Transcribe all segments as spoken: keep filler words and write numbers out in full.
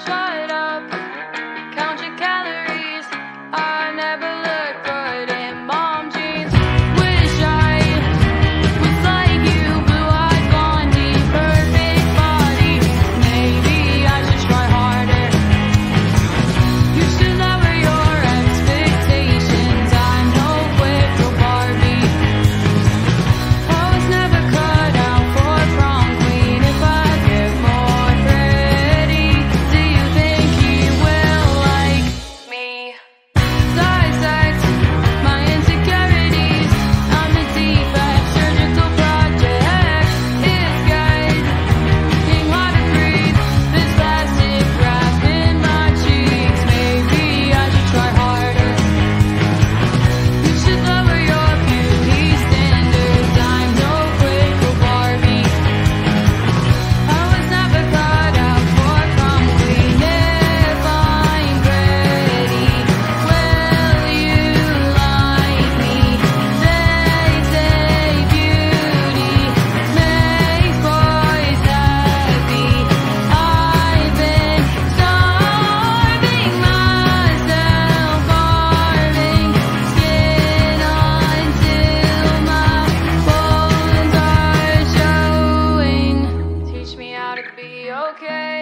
Shut up, count your calories. I never look good in mom jeans. Wish I was like you, blue-eyed blondie, perfect body. Maybe I should try harder. You should lower your expectations. I'm no Quick-Curl Barbie. I was never cut out for Prom Queen. If I get more pretty, do you think he will like me? Dissect my insecurities. I'm the defect, surgical project. It's getting hard to breathe. This plastic wrap in my cheeks. Maybe I should try harder. You should lower your beauty standards. I'm no Quick-Curl Barbie. I was never cut out for Prom Queen. If I'm pretty, will you like me? They say beauty makes boys happy. I've been starving myself, carving skin until my bones are showing. Teach me how to be okay.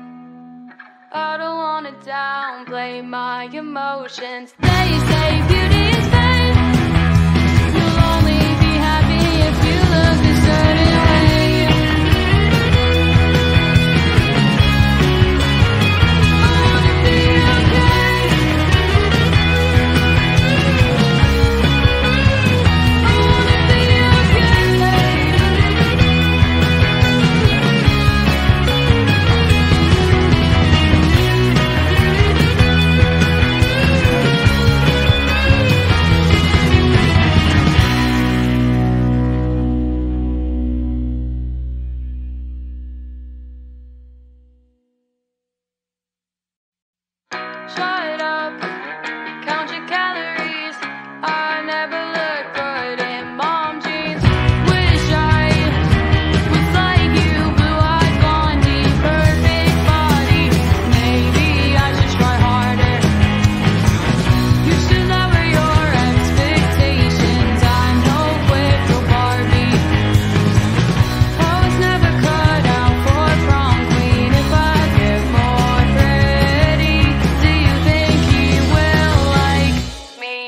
I don't wanna downplay my emotions. They say beauty is fake. You'll only be happy if you look a certain way. I wanna be okay. I wanna be okay. Shut up, count your calories. I never look good in mom jeans. Wish I was like you, blue-eyed blondie, perfect body. Maybe I should try harder. You should lower your expectations. I'm no Quick-Curl Barbie. I was never cut out for Prom Queen. If I get more pretty, do you think he will like me?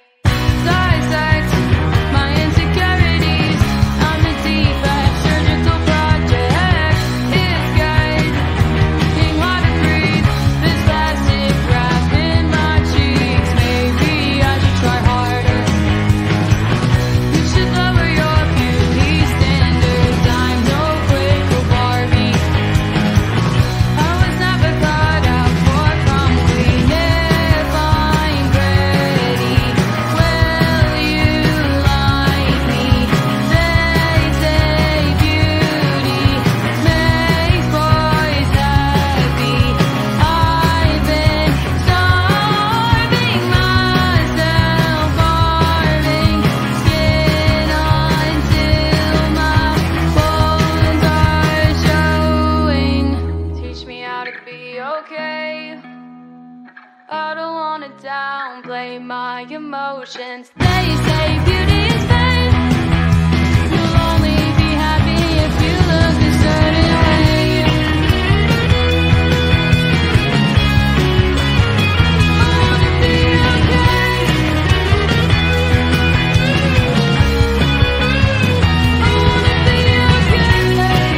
Dissect my insecurities. I'm the defect, surgical project. It's getting hard to breathe. This plastic wrap in my cheeks. Maybe I should try harder. You should lower your beauty standards. I'm no Quick-Curl Barbie. I was never cut out for Prom Queen. If I'm pretty, will you like me? They say beauty makes boys happy. I've been starving myself, carving skin until my bones are showing. Teach me how to be okay. I don't wanna downplay my emotions. They say beauty is fake. You'll only be happy if you look a certain way. I wanna be okay. I wanna be okay.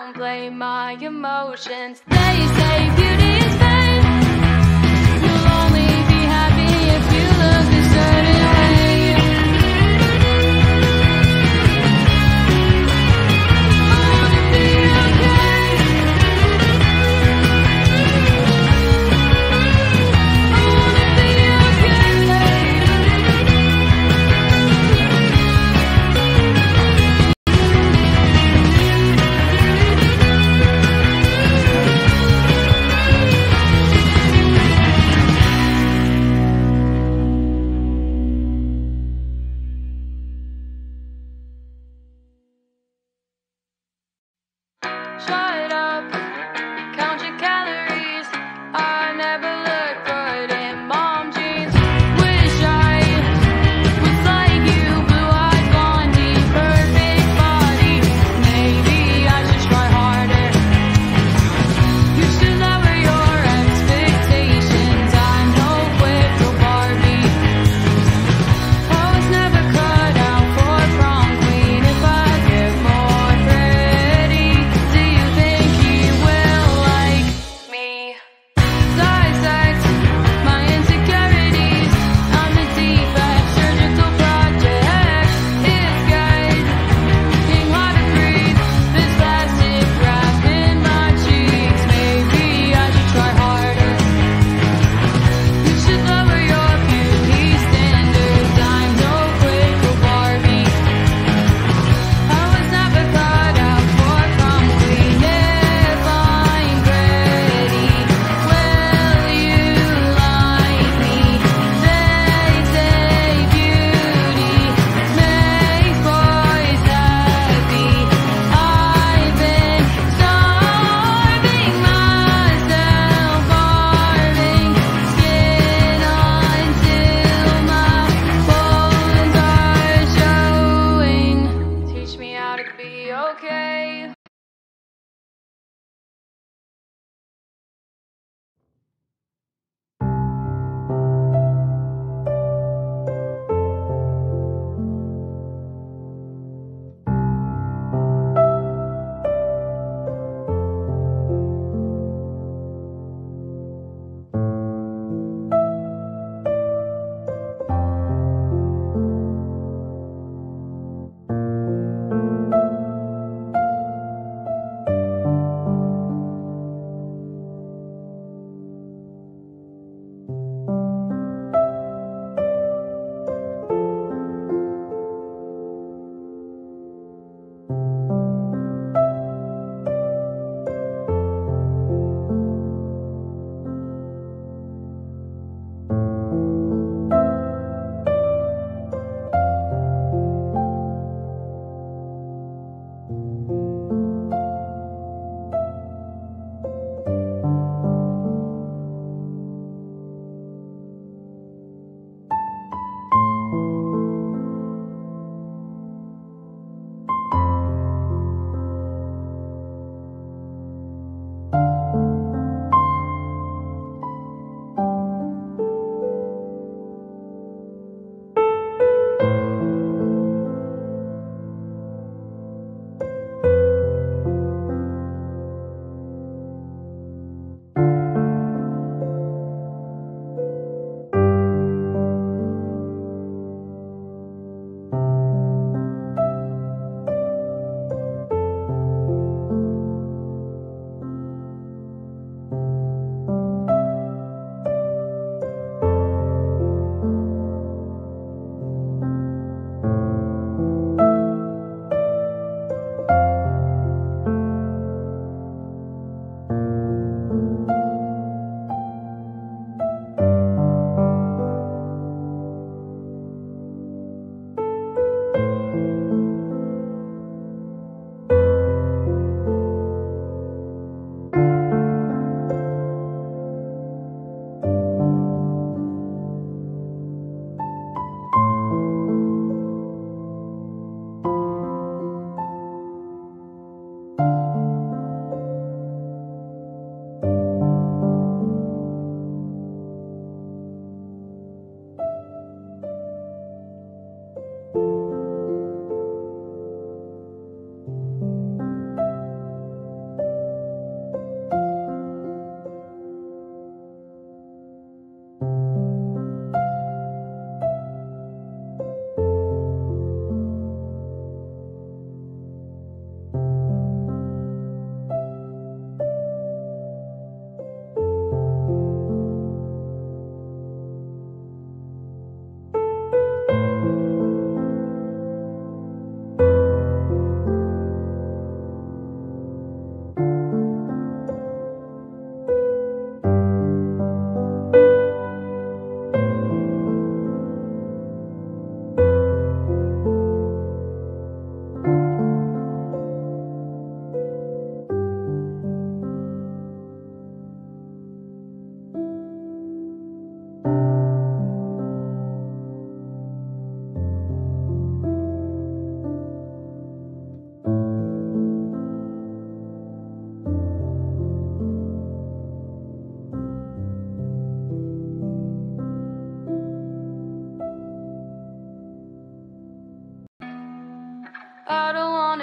downplay my emotions. They say beauty is fake. You'll only be happy if you look a certain way. I wanna be okay. I wanna be okay.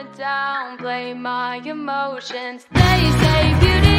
downplay my emotions. They say beauty